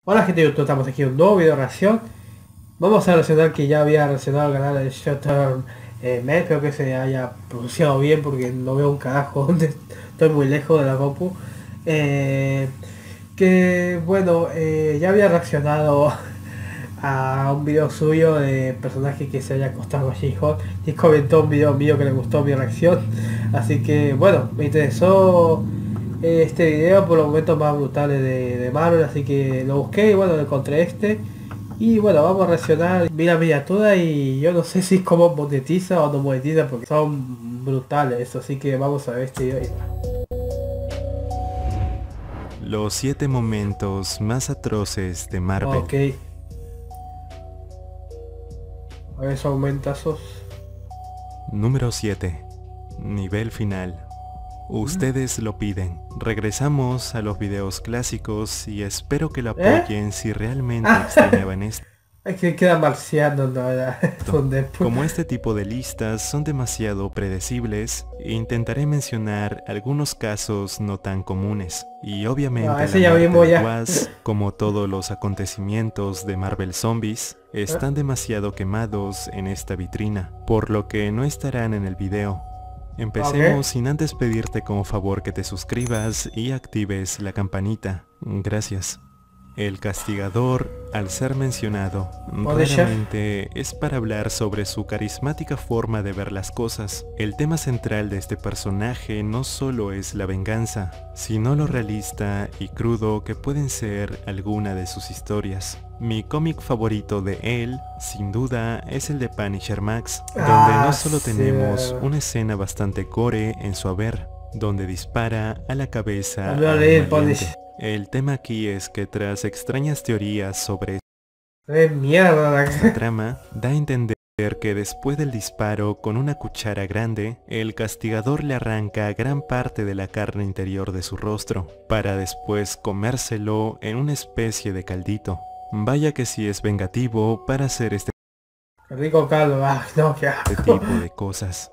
Hola gente de YouTube, estamos aquí en un nuevo video de reacción. Vamos a reaccionar que ya había reaccionado al canal de Shutter Man. Espero que se haya pronunciado bien porque no veo un carajo donde estoy muy lejos de la compu. Que bueno, ya había reaccionado a un video suyo de personaje que se haya acostado a She-Hulk y comentó un video mío que le gustó mi reacción. Así que bueno, me interesó este video por los momentos más brutales de Marvel, así que lo busqué y bueno, lo encontré este. Y bueno, vamos a reaccionar. Vi la miniatura y yo no sé si es como monetiza o no monetiza porque son brutales eso, así que vamos a ver este video. Los 7 momentos más atroces de Marvel. Ok. A ver, son aumentazos. Número 7. Nivel final. Ustedes lo piden. Regresamos a los videos clásicos y espero que lo ¿Eh? apoyen si realmente Ah, extrañaban esto. es que queda marciano, no, con Deadpool. Como este tipo de listas son demasiado predecibles, intentaré mencionar algunos casos no tan comunes. Y No, obviamente la ese ya muerte vimos de ya. Wasp, como todos los acontecimientos de Marvel Zombies, están demasiado quemados en esta vitrina, por lo que no estarán en el video. Ok. Empecemos sin antes pedirte como favor que te suscribas y actives la campanita. Gracias. El castigador, al ser mencionado, Punisher. raramente es para hablar sobre su carismática forma de ver las cosas. El tema central de este personaje no solo es la venganza, sino lo realista y crudo que pueden ser alguna de sus historias. Mi cómic favorito de él, sin duda, es el de Punisher Max, donde no solo Sí. tenemos una escena bastante gore en su haber, donde dispara a la cabeza No a un leí el maleante. Punisher. El tema aquí es que tras extrañas teorías sobre Mierda esta trama, da a entender que después del disparo con una cuchara grande, el castigador le arranca gran parte de la carne interior de su rostro, para después comérselo en una especie de caldito. Vaya que sí es vengativo para hacer este Rico caldo. Ah, no, qué asco. tipo de cosas.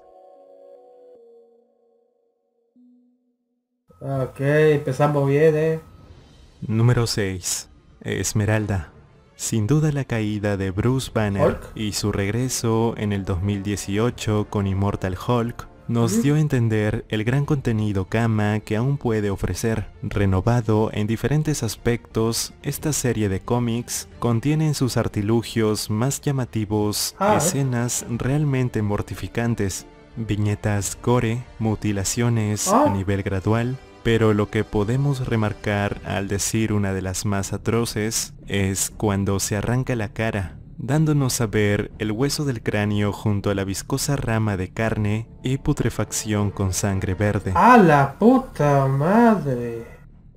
Ok, empezamos bien, Número 6. Esmeralda. Sin duda la caída de Bruce Banner Hulk. y su regreso en el 2018 con Immortal Hulk nos dio a entender el gran contenido Kama que aún puede ofrecer. Renovado en diferentes aspectos, esta serie de cómics contiene en sus artilugios más llamativos escenas realmente mortificantes, viñetas gore, mutilaciones a Ah, nivel gradual, pero lo que podemos remarcar al decir una de las más atroces es cuando se arranca la cara, dándonos a ver el hueso del cráneo junto a la viscosa rama de carne y putrefacción con sangre verde. a la puta madre.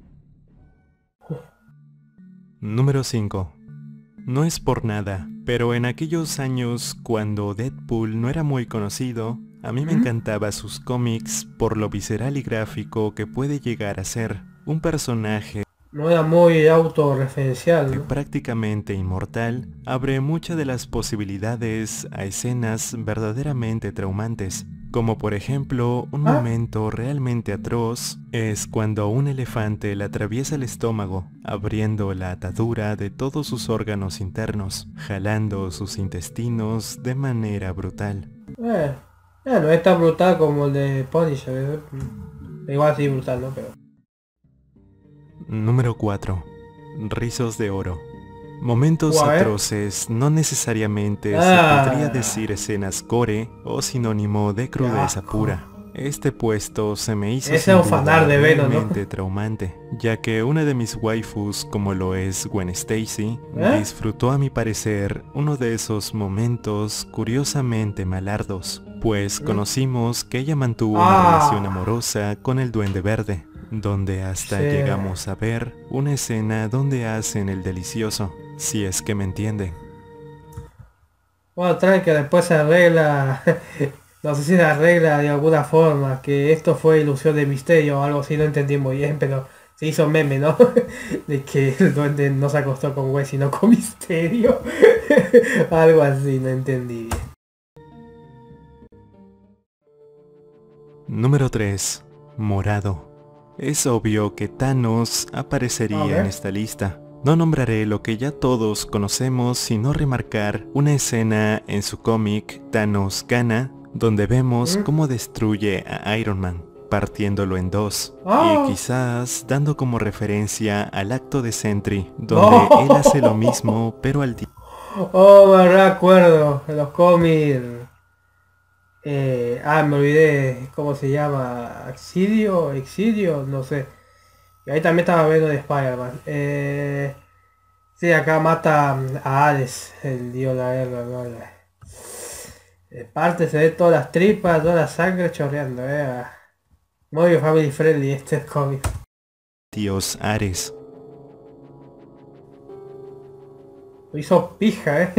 Número 5. No es por nada, pero en aquellos años cuando Deadpool no era muy conocido, a mí me encantaba sus cómics por lo visceral y gráfico que puede llegar a ser. Un personaje No era muy autorreferencial, ¿no? prácticamente inmortal abre muchas de las posibilidades a escenas verdaderamente traumantes, como por ejemplo un Ah, momento realmente atroz es cuando un elefante le atraviesa el estómago, abriendo la atadura de todos sus órganos internos, jalando sus intestinos de manera brutal. eh, no es tan brutal como el de Punisher. Igual sí brutal, ¿no? Pero... Número 4. Rizos de oro. Momentos A ver. atroces no necesariamente se podría Ah, decir escenas gore o sinónimo de qué crudeza asco. pura. Este puesto se me hizo Ese es sin un fanar duda de Venom, ¿no? realmente traumante, ya que una de mis waifus, como lo es Gwen Stacy, ¿Eh? disfrutó a mi parecer uno de esos momentos curiosamente malardos, pues conocimos que ella mantuvo una relación Ah, amorosa con el Duende Verde, donde hasta sí. llegamos a ver una escena donde hacen el delicioso, si es que me entienden. Bueno, trae que después se arregla. No sé si se arregla de alguna forma, que esto fue ilusión de Misterio o algo así, no entendí muy bien, pero se hizo meme, ¿no? De que el duende no se acostó con Wes, sino con Misterio. Algo así, no entendí bien. Número 3. Morado. Es obvio que Thanos A aparecería en ver. esta lista, No nombraré lo que ya todos conocemos, sino remarcar una escena en su cómic Thanos Gana, donde vemos cómo destruye a Iron Man, partiéndolo en dos, y quizás dando como referencia al acto de Sentry, donde él hace lo mismo, pero al día. Oh, me recuerdo, en los cómics. Me olvidé cómo se llama. Exidio, no sé. Y ahí también estaba viendo de Spider-Man. Sí, acá mata a Hades, el dios de la guerra, ¿no? Parte se ve todas las tripas, toda la sangre chorreando, muy family friendly este cómic. Dios Ares. Lo hizo pija,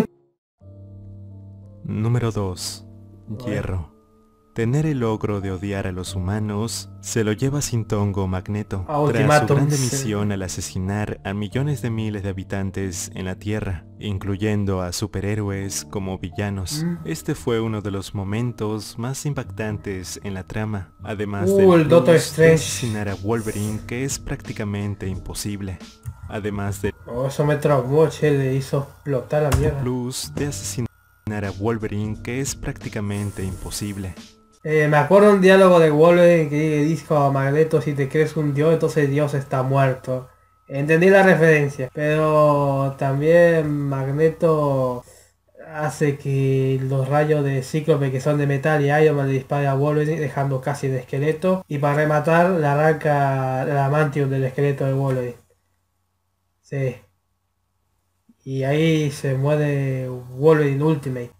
Número 2. Hierro. Tener el logro de odiar a los humanos se lo lleva sin tongo Magneto, tras su grande misión al asesinar a millones de miles de habitantes en la Tierra, incluyendo a superhéroes como villanos. Este fue uno de los momentos más impactantes en la trama, además del plus de asesinar a Wolverine, que es prácticamente imposible. Además de... eso me traumó, le hizo explotar la mierda. Plus de asesinar a Wolverine, que es prácticamente imposible. Me acuerdo un diálogo de Wolverine que dijo a Magneto: si te crees un dios, entonces Dios está muerto. Entendí la referencia, pero también Magneto hace que los rayos de Cíclope, que son de metal, y Iron Man le dispare a Wolverine dejando casi el esqueleto, y para rematar le arranca el adamantium del esqueleto de Wolverine. Sí. Y ahí se muere Wolverine Ultimate.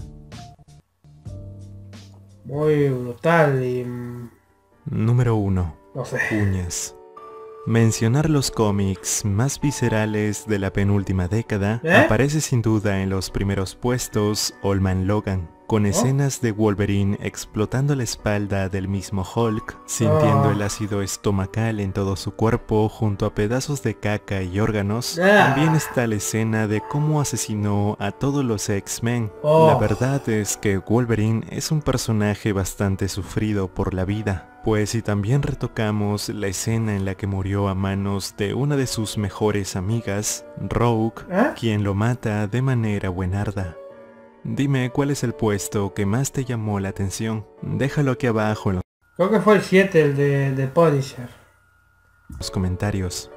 Muy brutal y... Número 1. No sé. Uñas. Mencionar los cómics más viscerales de la penúltima década, aparece sin duda en los primeros puestos Old Man Logan, con escenas de Wolverine explotando la espalda del mismo Hulk, sintiendo el ácido estomacal en todo su cuerpo junto a pedazos de caca y órganos. También está la escena de cómo asesinó a todos los X-Men. La verdad es que Wolverine es un personaje bastante sufrido por la vida. Pues si también retocamos la escena en la que murió a manos de una de sus mejores amigas, Rogue, quien lo mata de manera buenarda. Dime cuál es el puesto que más te llamó la atención. Déjalo aquí abajo en Creo que fue el 7, el de Punisher. los comentarios.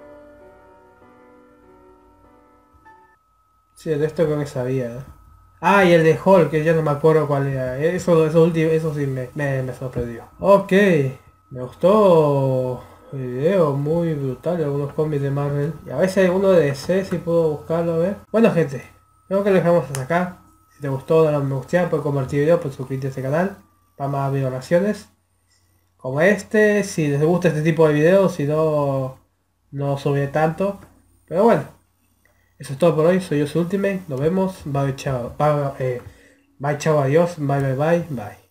Sí, de esto creo que sabía. Y el de Hulk, que ya no me acuerdo cuál era. Eso último, eso sí me sorprendió. Ok, me gustó el video, muy brutal, algunos cómics de Marvel. Y a veces hay uno de DC, si puedo buscarlo, a ver. Bueno, gente, creo que lo dejamos hasta acá. Si te gustó, dale a me gusta, puedes compartir el video, puedes suscribirte a este canal para más video reacciones como este. Si les gusta este tipo de videos, si no, no subiré tanto. Pero bueno. Eso es todo por hoy, soy yo su Ultimate, nos vemos, bye chao, bye chao, adiós, bye bye bye, bye.